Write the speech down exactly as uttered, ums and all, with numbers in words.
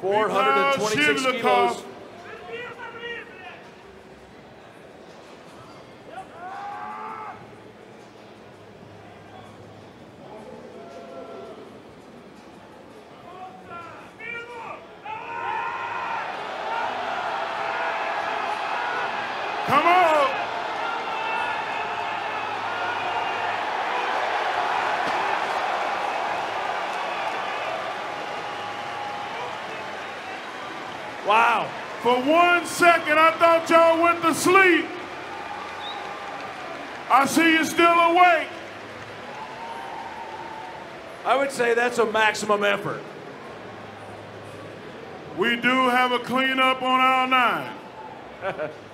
four hundred twenty-six kilos. Come on! Wow. For one second, I thought y'all went to sleep. I see you still awake. I would say that's a maximum effort. We do have a cleanup on our nine.